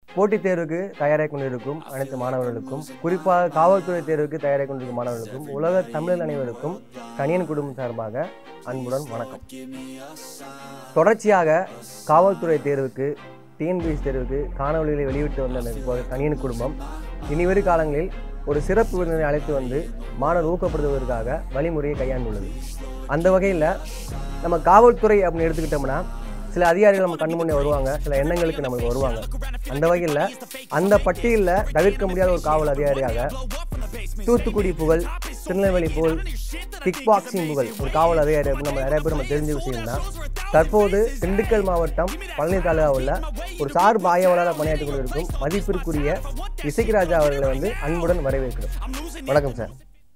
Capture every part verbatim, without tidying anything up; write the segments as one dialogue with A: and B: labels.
A: போட்டித் தேர்வுக்கு தயாராகி கொண்டிருக்கும் அனைத்து மாணவர்களுக்கும், குறிப்பாக காவல்துறை தேர்வுக்கு தயாராகி கொண்டிருக்கும் மாணவர்களுக்கும், உலக தமிழர் அனைவருக்கும் கணியன் குடும்பம் சார்பாக அன்புடன் வணக்கம். தொடர்ச்சியாக காவல்துறை தேர்வுக்கு, டிஎன்பிஎஸ்சி தேர்வுக்கு காணொலிகளை வெளியிட்டு வந்த கணியன் குடும்பம் இனிவரும் காலங்களில் ஒரு சிறப்பு விருந்தினை அழைத்து வந்து மாணவர் ஊக்கப்படுத்துவதற்காக வழிமுறையை கையாண்டுள்ளது. அந்த வகையில் நம்ம காவல்துறை அப்படின்னு எடுத்துக்கிட்டோம்னா சில அதிகாரிகள் நம்ம கண்ணு முன்னே வருவாங்க, சில எண்ணங்களுக்கு நமக்கு வருவாங்க. அந்த வகையில் அந்த பட்டியலில் தவிர்க்க முடியாத ஒரு காவல் அதிகாரியாக தூத்துக்குடி புகழ், திருநெல்வேலி புகழ், கிக் பாக்ஸிங் புகழ் ஒரு காவல் அதிகாரி அப்படின்னு நம்ம நிறைய பேர் நம்ம தெரிஞ்ச விஷயம்னா, தற்போது திண்டுக்கல் மாவட்டம் பழனி தாலுகாவில் ஒரு சார்பு ஆய்வாளராக பணியாற்றி கொண்டிருக்கும் மதிப்பிற்குரிய இசைராஜா அவர்களை வந்து அன்புடன் வரவேற்கிறோம். வணக்கம் சார்.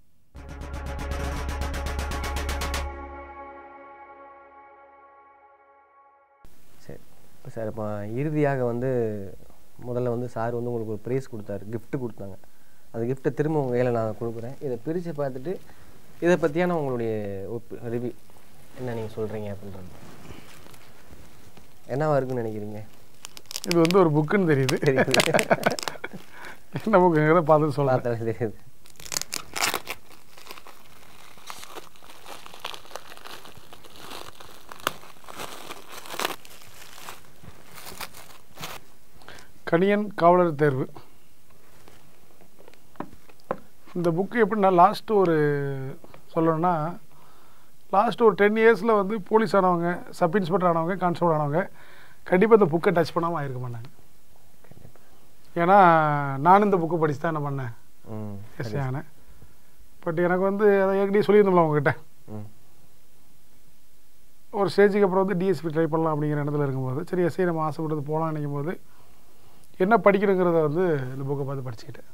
A: சரி சார், இப்போ இறுதியாக வந்து முதல்ல வந்து சார் வந்து உங்களுக்கு ஒரு ப்ரைஸ் கொடுத்தாரு, கிஃப்ட் கொடுத்தாங்க. அந்த கிஃப்ட்டை திரும்ப உங்கள் கையில் நான் கொடுக்குறேன். இதை பிரித்து பார்த்துட்டு இதை பற்றியான உங்களுடைய ரிவ்யூ என்ன நீங்கள் சொல்கிறீங்க அப்படின்றது என்னவா இருக்குன்னு நினைக்கிறீங்க?
B: இது வந்து ஒரு புக்குன்னு தெரியுது. என்ன புக்குங்கிறத பார்த்து சொல்லலாம் தெரியுது. கணியன் காவலர் தேர்வு. இந்த புக்கு எப்படின்னா, லாஸ்ட்டு ஒரு சொல்லணும்னா லாஸ்ட்டு ஒரு டென் இயர்ஸில் வந்து போலீஸ் ஆனவங்க, சப் இன்ஸ்பெக்டர் ஆனவங்க, கான்ஸ்டபிள் ஆனவங்க கண்டிப்பாக இந்த புக்கை டச் பண்ணாமல் ஆயிருக்க மாட்டாங்க. ஏன்னா நானும் இந்த புக்கை படித்து தான் என்ன பண்ணேன், எஸ்ஐ ஆனேன். பட் எனக்கு வந்து அதை ஏற்கனவே சொல்லியிருந்தோம்ல உங்ககிட்ட, ஒரு ஸ்டேஜுக்கு அப்புறம் வந்து டிஎஸ்பி ட்ரை பண்ணலாம் அப்படிங்கிற இடத்துல இருக்கும்போது, சரி எஸ்ஐ நம்ம ஆசைப்பட்டது போகலாம் நினைக்கும் போது என்ன படிக்கணுங்கிறத வந்து இந்த புக்கை பார்த்து படிச்சுக்கிட்டேன்.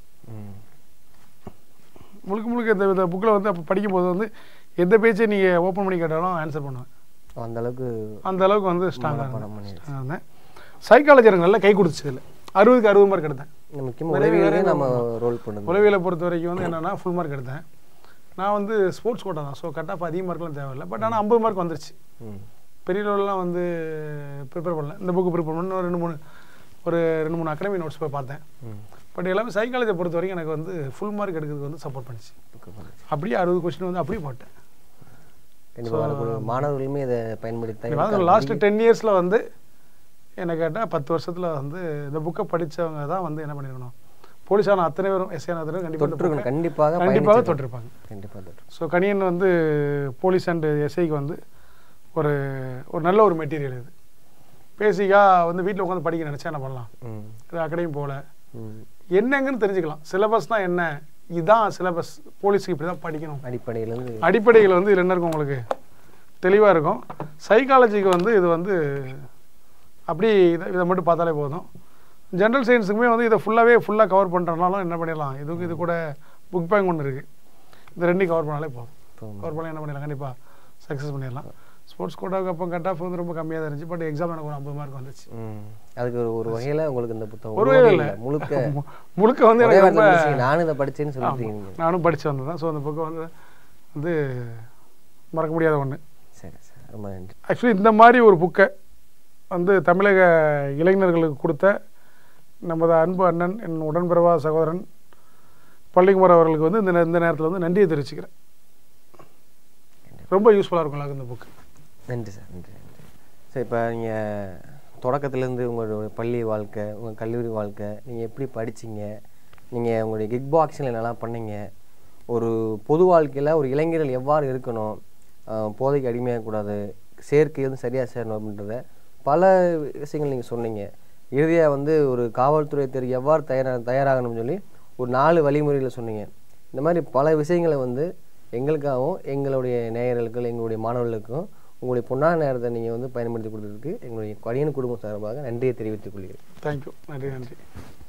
B: முழுக்க முழுக்க இந்த இந்த புக்கில் வந்து அப்போ படிக்கும்போது வந்து எந்த பேச்சை நீங்கள் ஓப்பன் பண்ணி கேட்டாலும் ஆன்சர் பண்ணுவேன்.
A: அந்தளவுக்கு அந்த
B: அளவுக்கு வந்து ஸ்ட்ராங்காக இருந்தேன். சைக்காலஜி எனக்கு நல்லா கை கொடுத்துச்சு. இல்லை அறுபதுக்கு அறுபது மார்க் எடுத்தேன். உளவியலை பொறுத்த வரைக்கும் வந்து என்னென்னா ஃபுல் மார்க் எடுத்தேன். நான் வந்து ஸ்போர்ட்ஸ் கோட்டா தான், ஸோ கட்டாக அதிக மார்க்லாம் தேவையில்லை. பட் ஆனால் ஐம்பது மார்க் வந்துருச்சு. பெரிய லெவலெலாம் வந்து ப்ரிப்பேர் பண்ணல. இந்த புக்கு ப்ரிப்பேர் பண்ண ரெண்டு மூணு ஒரு ரெண்டு மூணு அகாடமி நோட்ஸ் போய் பார்த்தேன். பட் எல்லாமே சைக்காலஜியை பொறுத்த வரைக்கும் எனக்கு வந்து ஃபுல் மார்க் எடுக்கிறதுக்கு வந்து சப்போர்ட் பண்ணிச்சு. அப்படியே அறுபது கொஸ்டின் வந்து அப்படியே போட்டேன்.
A: மாணவர்களுமே இதை பயன்படுத்தி
B: லாஸ்ட் டென் இயர்ஸில் வந்து என்ன கேட்டால் பத்து வருஷத்தில் வந்து இந்த புக்கை படித்தவங்க தான் வந்து என்ன பண்ணியிருக்கணும், போலீஸான அத்தனை பேரும், எஸ்ஐயான அத்தனை பேரும் கண்டிப்பாக
A: கண்டிப்பாக
B: கண்டிப்பாக தொட்டிருப்பாங்க.
A: கண்டிப்பாக.
B: ஸோ கணியன் வந்து போலீஸ் அண்ட் எஸ்ஐக்கு வந்து ஒரு ஒரு நல்ல ஒரு மெட்டீரியல். இது பேசிக்காக வந்து வீட்டில் உட்காந்து படிக்க நினச்சா என்ன பண்ணலாம், இது அகாடமி போல் என்னங்கன்னு தெரிஞ்சுக்கலாம். சிலபஸ்னால் என்ன, இதுதான் சிலபஸ், போலீஸுக்கு இப்படி தான் படிக்கணும்.
A: அடிப்படையில்
B: அடிப்படைகள் வந்து இது என்ன இருக்கும் உங்களுக்கு தெளிவாக இருக்கும். சைக்காலஜிக்கு வந்து இது வந்து அப்படி இதை இதை மட்டும் பார்த்தாலே போதும். ஜென்ரல் சயின்ஸுக்குமே வந்து இதை ஃபுல்லாகவே ஃபுல்லாக கவர் பண்ணுறதுனாலும் என்ன பண்ணிடலாம், இதுக்கு இது கூட புக் பேங்க் ஒன்று இருக்குது, இந்த ரெண்டையும் கவர் பண்ணாலே போதும். கவர் பண்ணால் என்ன பண்ணிடலாம், கண்டிப்பாக சக்ஸஸ் பண்ணிடலாம். ஸ்போர்ட்ஸ் கோட்டாவுக்கு அப்போ கட் ஆஃப் வந்து ரொம்ப கம்மியாக தான் இருந்துச்சு. பட் எக்ஸாம் எனக்கு ஒரு ஐம்பது மார்க் வந்துச்சு.
A: அதுக்கு ஒரு ஒரு வகையில் உங்களுக்கு இந்த புத்தகம்
B: ஒரு வகையில் இல்லை, முழுக்க முழுக்க வந்து எனக்கு
A: நானும் இதை படித்தேன்னு சொல்லிட்டீங்க.
B: நானும் படித்து வந்தது தான். ஸோ அந்த புக்கை வந்து வந்து மறக்க முடியாத ஒன்று.
A: சரி சார், ரொம்ப நன்றி.
B: ஆக்சுவலி இந்த மாதிரி ஒரு புக்கை வந்து தமிழக இளைஞர்களுக்கு கொடுத்த நமது அன்பு அண்ணன், என் உடன்பிறவா சகோதரன் பள்ளிக்குமார் அவர்களுக்கு வந்து இந்த இந்த நேரத்தில் வந்து நன்றியை தெரிவிச்சுக்கிறேன். ரொம்ப யூஸ்ஃபுல்லாக இருக்கும் இந்த புக்கு.
A: நன்றி சார், நன்றி நன்றி சார். இப்போ நீங்கள் தொடக்கத்துலேருந்து உங்களுடைய பள்ளி வாழ்க்கை, உங்கள் கல்லூரி வாழ்க்கை, நீங்கள் எப்படி படிச்சிங்க, நீங்கள் உங்களுடைய கிக் பாக்ஸில் என்னெல்லாம் பண்ணீங்க, ஒரு பொது வாழ்க்கையில் ஒரு இளைஞர்கள் எவ்வாறு இருக்கணும், போதைக்கு அடிமையாகக்கூடாது, சேர்க்கை வந்து சரியாக சேரணும் அப்படின்றத பல விஷயங்கள் நீங்கள் சொன்னீங்க. இறுதியாக வந்து ஒரு காவல்துறை தேர்வு எவ்வாறு தயாராக தயாராகணும்னு சொல்லி ஒரு நாலு வழிமுறைகளை சொன்னீங்க. இந்த மாதிரி பல விஷயங்களை வந்து எங்களுக்காகவும் எங்களுடைய நேயர்களுக்கும் எங்களுடைய மாணவர்களுக்கும் உங்களுடைய பொன்னான நேரத்தை நீங்கள் வந்து பயன்படுத்தி கொடுத்ததுக்கு எங்களுடைய கணியன் குடும்பம் சார்பாக நன்றியை தெரிவித்துக் கொள்கிறேன்.
B: தேங்க்யூ. நன்றி நன்றி.